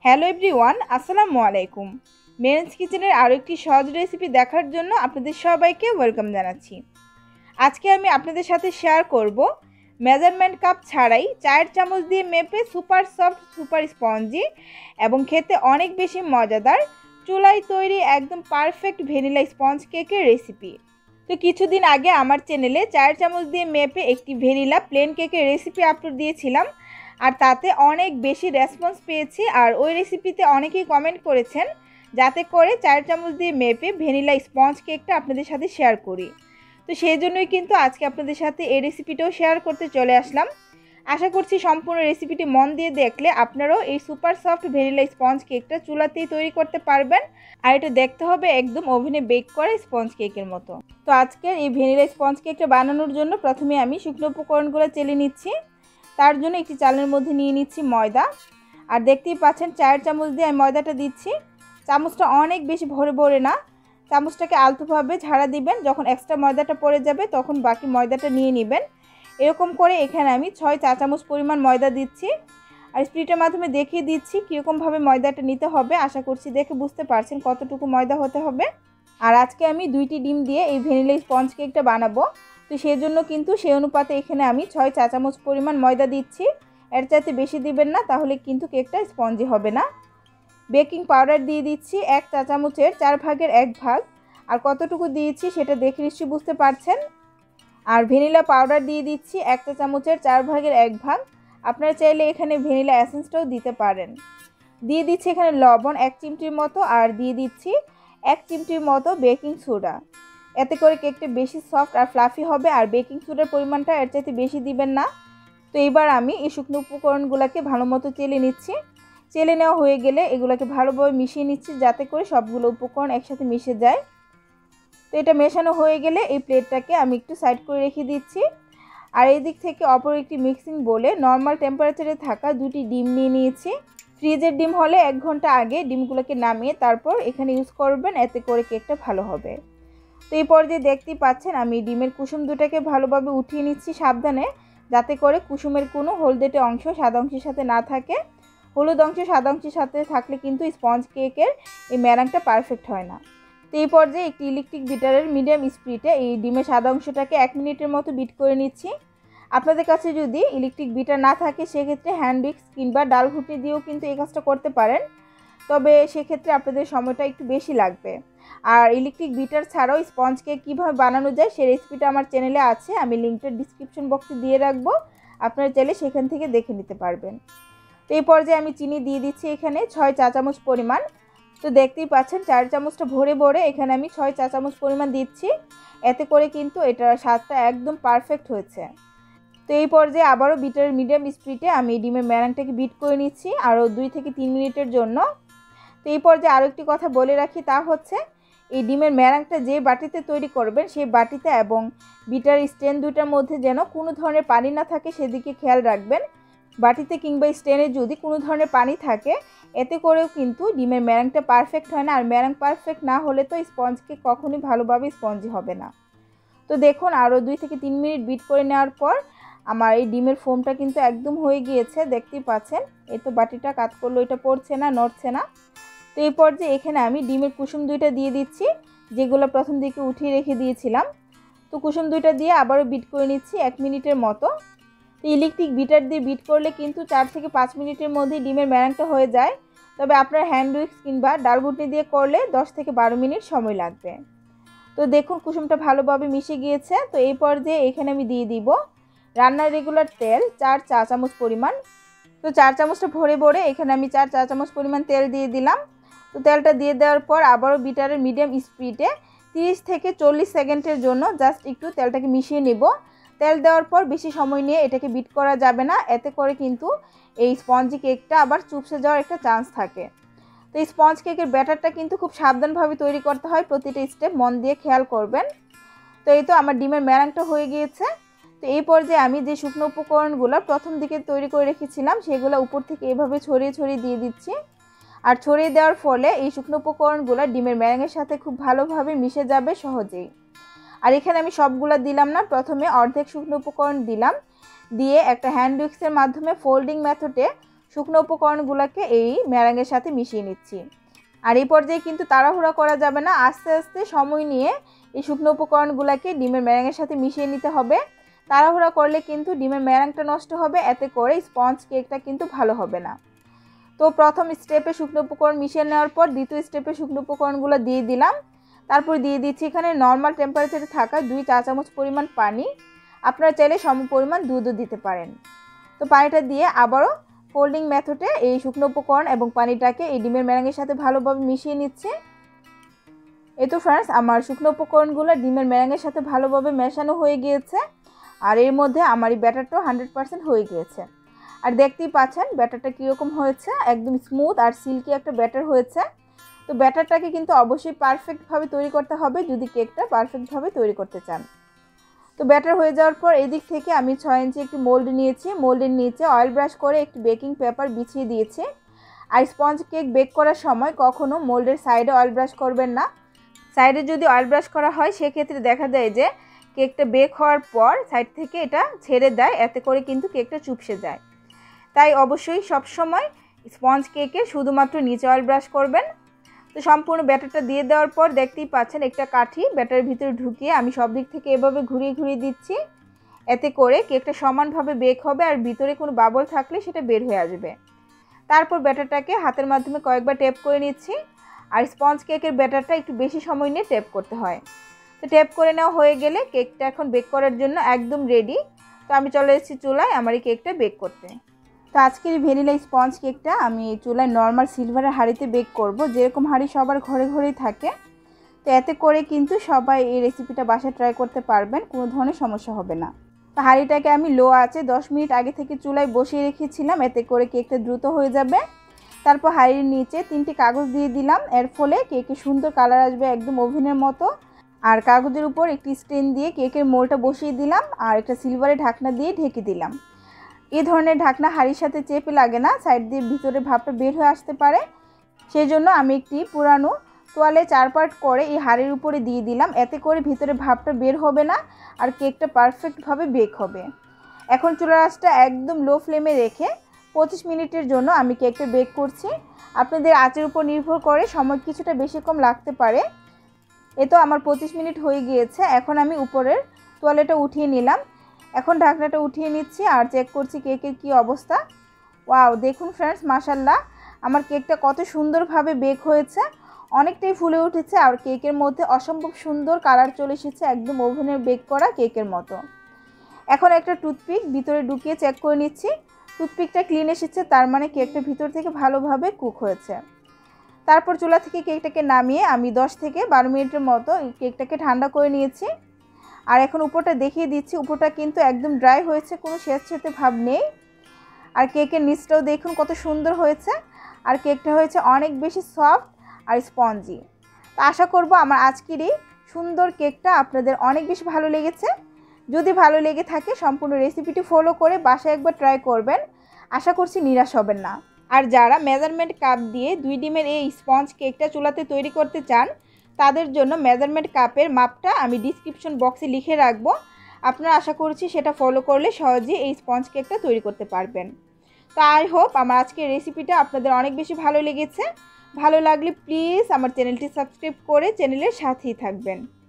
Hello everyone, আসসালামু আলাইকুম। Men's কিচেনের আরও একটি সহজ রেসিপি দেখার জন্য আপনাদের সবাইকে ওয়েলকাম জানাচ্ছি। আজকে আমি আপনাদের সাথে শেয়ার করব মেজারমেন্ট কাপ ছাড়াই 4 চামচ দিয়ে মেপে সুপার সফট সুপার স্পঞ্জি এবং খেতে অনেক বেশি মজাদার চুলায় তৈরি একদম পারফেক্ট ভ্যানিলা স্পঞ্জ কেকের রেসিপি। তো কিছুদিন আগে আমার চ্যানেলে 4 চামচ দিয়ে মেপে একটি ভ্যানিলা প্লেন কেকের রেসিপি আপলোড দিয়েছিলাম, আর তাতে অনেক বেশি রেসপন্স পেয়েছি। আর ওই রেসিপিতে অনেকেই কমেন্ট করেছেন যাতে করে 4 চামচ দিয়ে মেপে ভ্যানিলা স্পঞ্জ কেকটা আপনাদের সাথে শেয়ার করি। তো সেই জন্যই কিন্তু আজকে আপনাদের সাথে এই রেসিপিটাও শেয়ার করতে চলে আসলাম। আশা করছি সম্পূর্ণ রেসিপিটি মন দিয়ে দেখলে আপনারাও এই সুপার সফট ভ্যানিলা স্পঞ্জ কেকটা চুলাতেই তৈরি করতে পারবেন। আর এটা দেখতে হবে একদম ওভেনে বেক করা স্পঞ্জ কেকের মতো। তো আজকের এই ভ্যানিলা স্পঞ্জ কেকটা বানানোর জন্য প্রথমে আমি শুকনো উপকরণগুলো চেলে নিচ্ছি। তার জন্য একটি চালের মধ্যে নিয়ে নিচ্ছি ময়দা। আর দেখতেই পাচ্ছেন 4 চামচ দিয়ে আমি ময়দাটা দিচ্ছি। চামচটা অনেক বেশি ভরে ভরে না, চামচটাকে আলতোভাবে ঝাড়া দিবেন। যখন এক্সট্রা ময়দাটা পড়ে যাবে তখন বাকি ময়দাটা নিয়ে নেবেন। এরকম করে এখানে আমি 6 চা চামচ পরিমাণ ময়দা দিচ্ছি। আর স্প্রিটের মাধ্যমে দেখিয়ে দিচ্ছি কীরকমভাবে ময়দাটা নিতে হবে। আশা করছি দেখে বুঝতে পারছেন কতটুকু ময়দা হতে হবে। আর আজকে আমি 2টি ডিম দিয়ে এই ভ্যানিলা স্পঞ্জ কেকটা বানাবো। তো সেই জন্য কিন্তু সেই অনুপাতে এখানে আমি 6 চা চামচ পরিমাণ ময়দা দিচ্ছি। এর চাইতে বেশি দিবেন না, তাহলে কিন্তু কেকটা স্পঞ্জি হবে না। বেকিং পাউডার দিয়ে দিচ্ছি 1 চা চামচের 4 ভাগের 1 ভাগ। আর কতটুকু দিয়েছি সেটা দেখে নিশ্চয়ই বুঝতে পারছেন। আর ভ্যানিলা পাউডার দিয়ে দিচ্ছি 1 চা চামচের 4 ভাগের 1 ভাগ। আপনারা চাইলে এখানে ভ্যানিলা এসেন্সটাও দিতে পারেন। দিয়ে দিচ্ছি এখানে লবণ 1 চিমটির মতো, আর দিয়ে দিচ্ছি 1 চিমটির মতো বেকিং সোডা। এতে করে কেকটা বেশি সফট আর ফ্লাফি হবে। আর বেকিং সোডার পরিমাণটা এর চাইতে বেশি দিবেন না। তো এবার আমি এই শুকনো উপকরণগুলোকে ভালো মতো চেলে নিচ্ছি। চেলে নেওয়া হয়ে গেলে এগুলোকে ভালোভাবে মিশিয়ে নিচ্ছি যাতে করে সবগুলো উপকরণ একসাথে মিশে যায়। তো এটা মেশানো হয়ে গেলে এই প্লেটটাকে আমি একটু সাইড করে রেখে দিচ্ছি। আর এই দিক থেকে অপর একটি মিক্সিং বোলে নর্মাল টেম্পারেচারে থাকা 2টি ডিম নিয়ে নিয়েছি। ফ্রিজের ডিম হলে 1 ঘন্টা আগে ডিমগুলোকে নামিয়ে তারপর এখানে ইউজ করবেন, এতে করে কেকটা ভালো হবে। তো এই পর্যায়ে দেখতেই পাচ্ছেন আমি ডিমের কুসুম দুটাকে ভালোভাবে উঠিয়ে নিচ্ছি সাবধানে, যাতে করে কুসুমের কোনো হলদেটে অংশ সাদা অংশের সাথে না থাকে। হলুদ অংশ সাদা অংশের সাথে থাকলে কিন্তু স্পঞ্জ কেকের এই ম্যারাংটা পারফেক্ট হয় না। তো এই পর্যায়ে একটি ইলেকট্রিক বিটারের মিডিয়াম স্পিডে এই ডিমের সাদা অংশটাকে 1 মিনিটের মতো বিট করে নিচ্ছি। আপনাদের কাছে যদি ইলেকট্রিক বিটার না থাকে সেক্ষেত্রে হ্যান্ড উইক্স কিংবা ডাল ঘুটনি দিয়েও কিন্তু এই কাজটা করতে পারেন, তবে সেক্ষেত্রে আপনাদের সময়টা একটু বেশি লাগবে। আর ইলেকট্রিক বিটার ছাড়াও স্পঞ্জ কেক কীভাবে বানানো যায় সেই রেসিপিটা আমার চ্যানেলে আছে, আমি লিঙ্কটা ডিসক্রিপশন বক্সে দিয়ে রাখবো, আপনারা চাইলে সেখান থেকে দেখে নিতে পারবেন। তো এই পর্যায়ে আমি চিনি দিয়ে দিচ্ছি এখানে 6 চা চামচ পরিমাণ। তো দেখতেই পাচ্ছেন 4 চামচটা ভরে ভরে এখানে আমি 6 চা চামচ পরিমাণ দিচ্ছি। এতে করে কিন্তু এটার স্বাদটা একদম পারফেক্ট হয়েছে। তো এই পর্যায়ে আবারও বিটারের মিডিয়াম স্পিডে আমি ডিমের ম্যারাংটাকে বিট করে নিচ্ছি আরও 2 থেকে 3 মিনিটের জন্য। তো এই পর্যায়ে আরও একটি কথা বলে রাখি, তা হচ্ছে এই ডিমের ম্যারাংটা যে বাটিতে তৈরি করবেন সেই বাটিতে এবং বিটার স্ট্যান্ড দুটার মধ্যে যেন কোনো ধরনের পানি না থাকে সেদিকে খেয়াল রাখবেন। বাটিতে কিংবা স্ট্যান্ডে যদি কোনো ধরনের পানি থাকে এতে করেও কিন্তু ডিমের ম্যারাংটা পারফেক্ট হয় না। আর ম্যারাং পারফেক্ট না হলে তো স্পঞ্জকে কখনোই ভালোভাবে স্পঞ্জি হবে না। তো দেখুন আরও 2 থেকে 3 মিনিট বিট করে নেওয়ার পর আমার এই ডিমের ফোমটা কিন্তু একদম হয়ে গিয়েছে, দেখতেই পাচ্ছেন। এই তো বাটিটা কাত করলো, এটা পড়ছে না, নড়ছে না। তো এই পর্যায়ে এখানে আমি ডিমের কুসুম 2টা দিয়ে দিচ্ছি, যেগুলো প্রথম দিকে উঠিয়ে রেখে দিয়েছিলাম। তো কুসুম 2টা দিয়ে আবারও বিট করে নিচ্ছি 1 মিনিটের মতো। তো ইলেকট্রিক বিটার দিয়ে বিট করলে কিন্তু 4 থেকে 5 মিনিটের মধ্যেই ডিমের ম্যারাংটা হয়ে যায়, তবে আপনার হ্যান্ড উইক্স কিংবা ডাল ঘুটনি দিয়ে করলে 10 থেকে 12 মিনিট সময় লাগবে। তো দেখুন কুসুমটা ভালোভাবে মিশে গিয়েছে। তো এই পর্যায়ে এখানে আমি দিয়ে দিব রান্নার রেগুলার তেল 4 চা চামচ পরিমাণ। তো 4 চামচটা ভরে ভরে এখানে আমি 4 চা চামচ পরিমাণ তেল দিয়ে দিলাম। তো তেলটা দিয়ে দেওয়ার পর আবারও বিটারের মিডিয়াম স্পিডে 30 থেকে 40 সেকেন্ডের জন্য জাস্ট একটু তেলটাকে মিশিয়ে নেব। তেল দেওয়ার পর বেশি সময় নিয়ে এটাকে বিট করা যাবে না, এতে করে কিন্তু এই স্পঞ্জি কেকটা আবার চুপসে যাওয়ার একটা চান্স থাকে। তো এই স্পঞ্জ কেকের ব্যাটারটা কিন্তু খুব সাবধানভাবে তৈরি করতে হয়, প্রতিটা স্টেপ মন দিয়ে খেয়াল করবেন। তো এই তো আমার ডিমের ম্যারাংটা হয়ে গিয়েছে। তো এই পর্যায়ে আমি যে শুকনো উপকরণগুলো প্রথম দিকে তৈরি করে রেখেছিলাম সেগুলো উপর থেকে এভাবে ছড়িয়ে ছড়িয়ে দিয়ে দিচ্ছি। আর ছড়িয়ে দেওয়ার ফলে এই শুকনো উপকরণগুলো ডিমের ম্যারাংয়ের সাথে খুব ভালোভাবে মিশে যাবে সহজেই। আর এখানে আমি সবগুলো দিলাম না, প্রথমে অর্ধেক শুকনো উপকরণ দিলাম, দিয়ে একটা হ্যান্ড উইক্সের মাধ্যমে ফোল্ডিং মেথডে শুকনো উপকরণগুলোকে এই ম্যারাঙের সাথে মিশিয়ে নিচ্ছি। আর এই পর্যায়ে কিন্তু তাড়াহুড়া করা যাবে না, আস্তে আস্তে সময় নিয়ে এই শুকনো উপকরণগুলোকে ডিমের ম্যারাঙের সাথে মিশিয়ে নিতে হবে। তাড়াহুড়া করলে কিন্তু ডিমের ম্যারাঙটা নষ্ট হবে, এতে করে স্পঞ্জ কেকটা কিন্তু ভালো হবে না। তো প্রথম স্টেপে শুকনো উপকরণ মিশিয়ে নেওয়ার পর দ্বিতীয় স্টেপে শুকনো উপকরণগুলো দিয়ে দিলাম। তারপর দিয়ে দিচ্ছি এখানে নর্মাল টেম্পারেচারে থাকা 2 চা চামচ পরিমাণ পানি। আপনারা চাইলে সম পরিমাণ দুধও দিতে পারেন। তো পানিটা দিয়ে আবারও ফোল্ডিং মেথডে এই শুকনো উপকরণ এবং পানিটাকে এই ডিমের ম্যারাঙের সাথে ভালোভাবে মিশিয়ে নিচ্ছে। এই তো ফ্রেন্ডস, আমার শুকনো উপকরণগুলো ডিমের ম্যারাঙের সাথে ভালোভাবে মেশানো হয়ে গিয়েছে। আর এর মধ্যে আমার এই ব্যাটারটাও 100% হয়ে গিয়েছে। আর দেখতেই পাচ্ছেন ব্যাটারটা কীরকম হয়েছে, একদম স্মুথ আর সিল্কি একটা ব্যাটার হয়েছে। তো ব্যাটারটাকে কিন্তু অবশ্যই পারফেক্টভাবে তৈরি করতে হবে যদি কেকটা পারফেক্টভাবে তৈরি করতে চান। তো ব্যাটার হয়ে যাওয়ার পর এদিক থেকে আমি 6 ইঞ্চি একটি মোল্ড নিয়েছি। মোল্ডের নিচে অয়েল ব্রাশ করে একটি বেকিং পেপার বিছিয়ে দিয়েছি। আর স্পঞ্জ কেক বেক করার সময় কখনো মোল্ডের সাইডে অয়েল ব্রাশ করবেন না। সাইডে যদি অয়েল ব্রাশ করা হয় সেক্ষেত্রে দেখা যায় যে কেকটা বেক হওয়ার পর সাইড থেকে এটা ছেড়ে দেয়, এতে করে কিন্তু কেকটা চুপসে যায়। তাই অবশ্যই সবসময় স্পঞ্জ কেকে শুধুমাত্র নিচে অয়েল ব্রাশ করবেন। তো সম্পূর্ণ ব্যাটারটা দিয়ে দেওয়ার পর দেখতেই পাচ্ছেন একটা কাঠি ব্যাটারের ভিতরে ঢুকিয়ে আমি সব দিক থেকে এভাবে ঘুরিয়ে ঘুরিয়ে দিচ্ছি। এতে করে কেকটা সমানভাবে বেক হবে আর ভিতরে কোনো বাবল থাকলে সেটা বের হয়ে আসবে। তারপর ব্যাটারটাকে হাতের মাধ্যমে কয়েকবার ট্যাপ করে নিচ্ছি। আর স্পঞ্জ কেকের ব্যাটারটা একটু বেশি সময় নিয়ে ট্যাপ করতে হয়। তো ট্যাপ করে নেওয়া হয়ে গেলে কেকটা এখন বেক করার জন্য একদম রেডি। তো আমি চলে এসেছি চুলায় আমার এই কেকটা বেক করতে। তো আজকের ভ্যানিলা স্পঞ্জ কেকটা আমি চুলায় নর্মাল সিলভারের হাঁড়িতে বেক করব, যেরকম হাঁড়ি সবার ঘরে ঘরেই থাকে। তো এতে করে কিন্তু সবাই এই রেসিপিটা বাসায় ট্রাই করতে পারবেন, কোনো ধরনের সমস্যা হবে না। তো হাঁড়িটাকে আমি লো আঁচে 10 মিনিট আগে থেকে চুলায় বসিয়ে রেখেছিলাম, এতে করে কেকটা দ্রুত হয়ে যাবে। তারপর হাঁড়ির নিচে 3টি কাগজ দিয়ে দিলাম, এর ফলে কেকে সুন্দর কালার আসবে একদম ওভেনের মতো। আর কাগজের উপর একটি স্ট্যান্ড দিয়ে কেকের মোলটা বসিয়ে দিলাম আর একটা সিলভারের ঢাকনা দিয়ে ঢেকে দিলাম। এই ধরনের ঢাকনা হাঁড়ির সাথে চেপে লাগে না, সাইড দিয়ে ভিতরে ভাপটা বের হয়ে আসতে পারে। সেই জন্য আমি একটি পুরানো তোয়ালে 4 পার্ট করে এই হাঁড়ির উপরে দিয়ে দিলাম, এতে করে ভিতরে ভাপটা বের হবে না আর কেকটা পারফেক্টভাবে বেক হবে। এখন চুলার আঁচটা একদম লো ফ্লেমে রেখে 25 মিনিটের জন্য আমি কেকটা বেক করছি। আপনাদের আঁচের উপর নির্ভর করে সময় কিছুটা বেশি কম লাগতে পারে। এ তো আমার 25 মিনিট হয়ে গিয়েছে। এখন আমি উপরের তোয়ালেটা উঠিয়ে নিলাম। এখন ঢাকনাটা উঠিয়ে নিচ্ছি আর চেক করছি কেকের কি অবস্থা। ওয়াও, দেখুন ফ্রেন্ডস, মাশাল্লাহ আমার কেকটা কত সুন্দরভাবে বেক হয়েছে, অনেকটাই ফুলে উঠেছে আর কেকের মধ্যে অসম্ভব সুন্দর কালার চলে এসেছে, একদম ওভেনের বেক করা কেকের মতো। এখন একটা টুথপিক ভিতরে ঢুকিয়ে চেক করে নিচ্ছি। টুথপিকটা ক্লিন এসেছে, তার মানে কেকটা ভিতর থেকে ভালোভাবে কুক হয়েছে। তারপর চুলা থেকে কেকটাকে নামিয়ে আমি 10 থেকে 12 মিনিটের মতো এই কেকটাকে ঠান্ডা করে নিয়েছি। আর এখন উপরটা দেখিয়ে দিচ্ছি, উপরটা কিন্তু একদম ড্রাই হয়েছে, কোনো স্যাঁতস্যাঁতে ভাব নেই। আর কেকের নিচটাও দেখুন কত সুন্দর হয়েছে। আর কেকটা হয়েছে অনেক বেশি সফট আর স্পঞ্জি। তো আশা করব আমার আজকের এই সুন্দর কেকটা আপনাদের অনেক বেশি ভালো লেগেছে। যদি ভালো লেগে থাকে সম্পূর্ণ রেসিপিটি ফলো করে বাসায় একবার ট্রাই করবেন, আশা করছি নিরাশ হবেন না। আর যারা মেজারমেন্ট কাপ দিয়ে 2 ডিমের এই স্পঞ্জ কেকটা চুলাতে তৈরি করতে চান তাদের জন্য মেজারমেন্ট কাপের মাপটা আমি ডিসক্রিপশন বক্সে লিখে রাখবো। আপনারা আশা করছি সেটা ফলো করলে সহজেই এই স্পঞ্জ কেকটা তৈরি করতে পারবেন। তো আই হোপ আমার আজকের রেসিপিটা আপনাদের অনেক বেশি ভালো লেগেছে। ভালো লাগলে প্লিজ আমার চ্যানেলটি সাবস্ক্রাইব করে চ্যানেলের সাথেই থাকবেন।